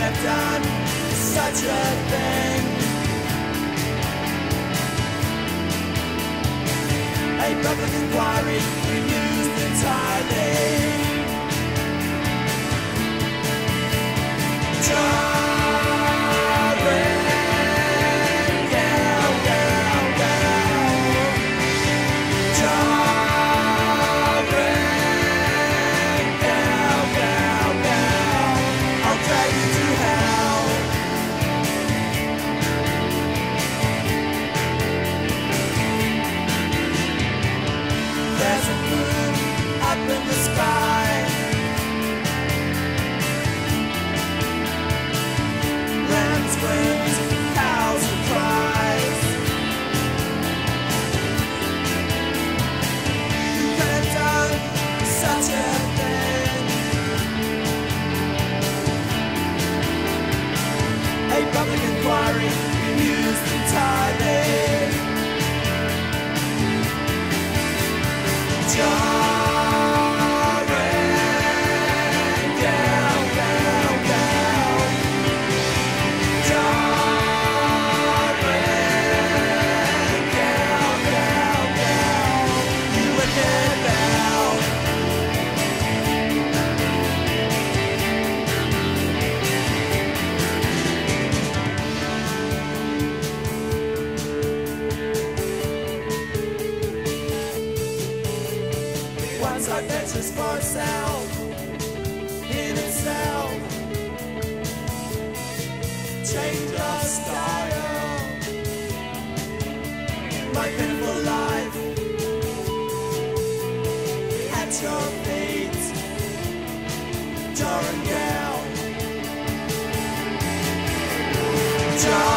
have done such a thing. A public inquiry refused entirely. In the sky, ram screams, cows and cries. You could have done such a thing. A public inquiry refused entirely. Once I ventures far south in itself, change of style, my pitiful life at your feet, darling girl.